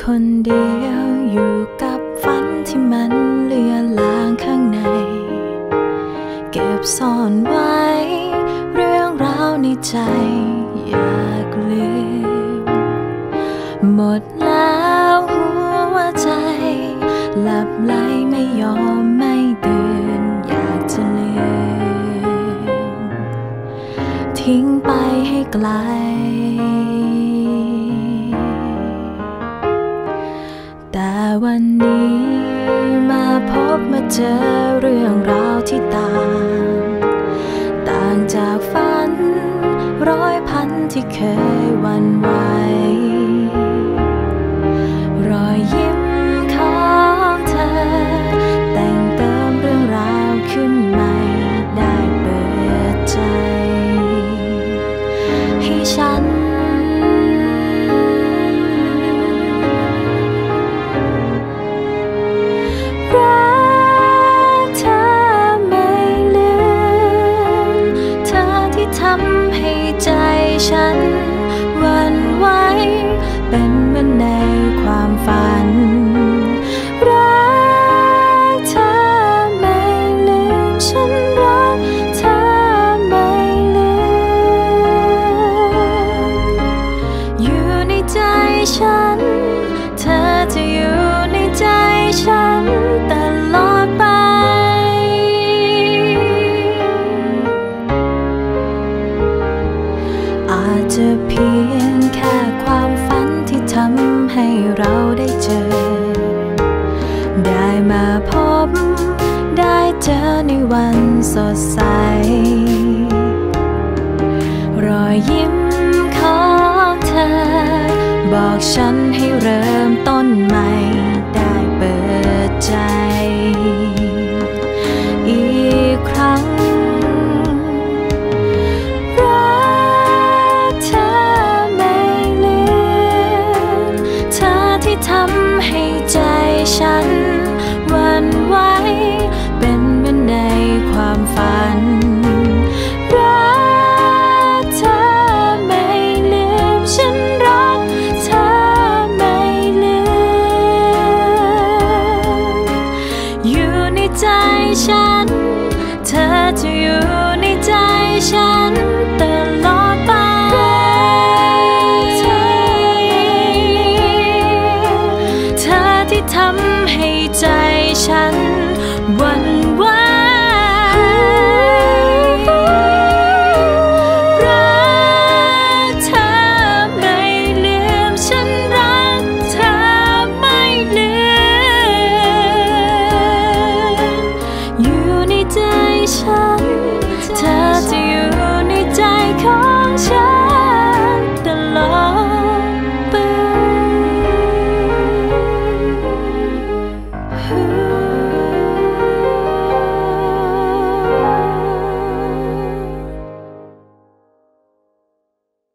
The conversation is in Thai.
คนเดียวอยู่กับฝันที่มันเลือนลางข้างในเก็บซ่อนไว้เรื่องราวในใจอยากลืมหมดแล้วหัวใจหลับไหลไม่ยอมไม่ตื่นอยากจะลืมทิ้งไปให้ไกลแต่วันนี้มาพบมาเจอเรื่องราวที่ต่างจากฝันร้อยพันที่เคยหวั่นไหวรอยยิ้มของเธอแต่งเติมเรื่องราวขึ้นใหม่ได้เปิดใจให้ฉันทำให้ใจฉันหวั่นไหวเป็นเหมือนในความฝันรักเธอไม่ลืมฉันรักเธอไม่ลืมอยู่ในใจฉันเธอจะอยู่ในใจฉันตลอดไปอาจจะเพียงแค่ความฝันที่ทำให้เราได้เจอได้มาพบได้เจอในวันสดใสรอยยิ้มของเธอบอกฉันให้เริ่มต้นใหม่ได้เปิดใจอีกครั้งทำให้ใจฉันหวั่นไหวเป็นเหมือนในความฝันรักเธอไม่ลืมฉันรักเธอไม่ลืมอยู่ในใจฉันเธอจะอยู่ในใจฉันตลอดไปทำให้ใจฉันหวั่นไหวรักเธอไม่ลืมฉันรักเธอไม่ลืมอยู่ในใจฉันเธอจะอยู่ในใจของ